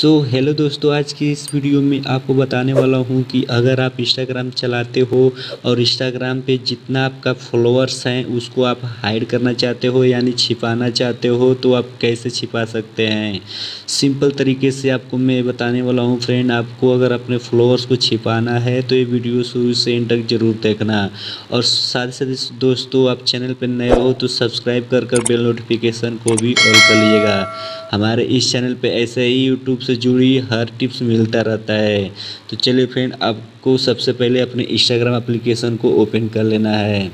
Hello दोस्तों, आज की इस वीडियो में आपको बताने वाला हूं कि अगर आप इंस्टाग्राम चलाते हो और इंस्टाग्राम पे जितना आपका फॉलोअर्स हैं उसको आप हाइड करना चाहते हो यानी छिपाना चाहते हो तो आप कैसे छिपा सकते हैं। सिंपल तरीके से आपको मैं बताने वाला हूं फ्रेंड। आपको अगर अपने फॉलोअर्स को छिपाना है तो ये वीडियो शुरू से एंड तक ज़रूर देखना। और साथ ही साथ दोस्तों, आप चैनल पर नए हो तो सब्सक्राइब कर बेल नोटिफिकेशन को भी ऑल कर लीजिएगा। हमारे इस चैनल पे ऐसे ही यूट्यूब से जुड़ी हर टिप्स मिलता रहता है। तो चलिए फ्रेंड, आपको सबसे पहले अपने इंस्टाग्राम एप्लीकेशन को ओपन कर लेना है।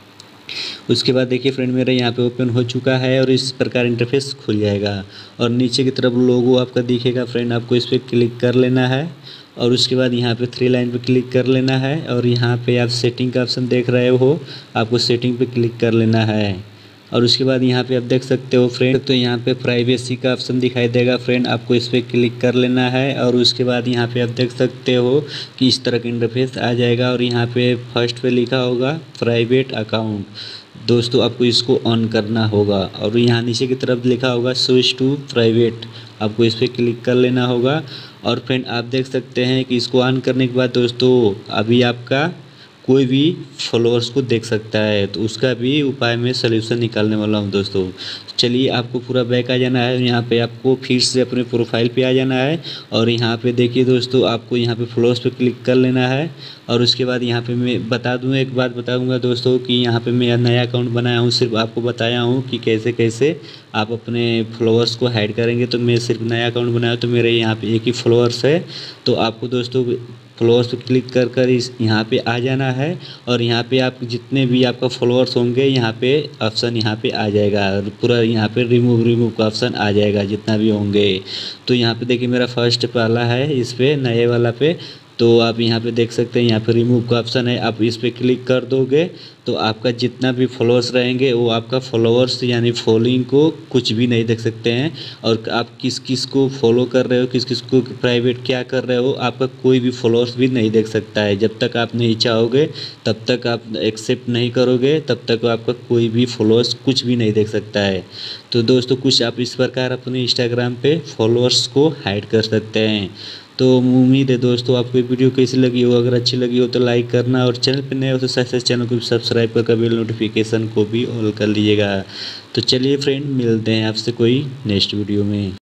उसके बाद देखिए फ्रेंड, मेरा यहाँ पे ओपन हो चुका है और इस प्रकार इंटरफेस खुल जाएगा और नीचे की तरफ लोगो आपका दिखेगा फ्रेंड। आपको इस पर क्लिक कर लेना है और उसके बाद यहाँ पे 3 लाइन पे क्लिक कर लेना है और यहाँ पे आप सेटिंग का ऑप्शन देख रहे हो, आपको सेटिंग पे क्लिक कर लेना है। और उसके बाद यहाँ पे आप देख सकते हो फ्रेंड, तो यहाँ पे प्राइवेसी का ऑप्शन दिखाई देगा फ्रेंड, आपको इस पर क्लिक कर लेना है। और उसके बाद यहाँ पे आप देख सकते हो कि इस तरह का इंटरफेस आ जाएगा और यहाँ पे फर्स्ट पे लिखा होगा प्राइवेट अकाउंट। दोस्तों, आपको इसको ऑन करना होगा और यहाँ नीचे की तरफ लिखा होगा स्विच टू प्राइवेट, आपको इस पर क्लिक कर लेना होगा। और फ्रेंड, आप देख सकते हैं कि इसको ऑन करने के बाद दोस्तों अभी आपका कोई भी फॉलोअर्स को देख सकता है, तो उसका भी उपाय में सलूशन निकालने वाला हूं दोस्तों। चलिए, आपको पूरा बैक आ जाना है, यहाँ पे आपको फिर से अपने प्रोफाइल पे आ जाना है और यहाँ पे देखिए दोस्तों, आपको यहाँ पे फॉलोअर्स पे क्लिक कर लेना है। और उसके बाद यहाँ पे मैं बता दूँ, एक बात बताऊँगा दोस्तों कि यहाँ पे मैं नया अकाउंट बनाया हूँ, सिर्फ आपको बताया हूँ कि कैसे कैसे आप अपने फॉलोअर्स को हाइड करेंगे। तो मैं सिर्फ नया अकाउंट बनाया, तो मेरे यहाँ पे एक ही फॉलोअर्स है। तो आपको दोस्तों फॉलोअर्स पे क्लिक कर इस यहाँ पे आ जाना है और यहाँ पे आप जितने भी आपका फॉलोअर्स होंगे यहाँ पे ऑप्शन यहाँ पे आ जाएगा और पूरा यहाँ पे रिमूव का ऑप्शन आ जाएगा जितना भी होंगे। तो यहाँ पे देखिए मेरा फर्स्ट वाला है, इस पे नए वाला पे, तो आप यहाँ पे देख सकते हैं यहाँ पे रिमूव का ऑप्शन है। आप इस पर क्लिक कर दोगे तो आपका जितना भी फॉलोअर्स रहेंगे वो आपका फॉलोअर्स यानी फॉलोइंग को कुछ भी नहीं देख सकते हैं। और आप किस किस को फॉलो कर रहे हो, किस किस को प्राइवेट क्या कर रहे हो, आपका कोई भी फॉलोअर्स भी नहीं देख सकता है। जब तक आप नहीं चाहोगे, तब तक आप एक्सेप्ट नहीं करोगे, तब तक आपका कोई भी फॉलोअर्स कुछ भी नहीं देख सकता है। तो दोस्तों, कुछ आप इस प्रकार अपने इंस्टाग्राम पे फॉलोअर्स को हाइड कर सकते हैं। तो उम्मीद है दोस्तों आपको ये वीडियो कैसी लगी हो, अगर अच्छी लगी हो तो लाइक करना और चैनल पर नए हो तो साथ साथ चैनल को सब्सक्राइब कर बेल नोटिफिकेशन को भी ऑल कर लीजिएगा। तो चलिए फ्रेंड, मिलते हैं आपसे कोई नेक्स्ट वीडियो में।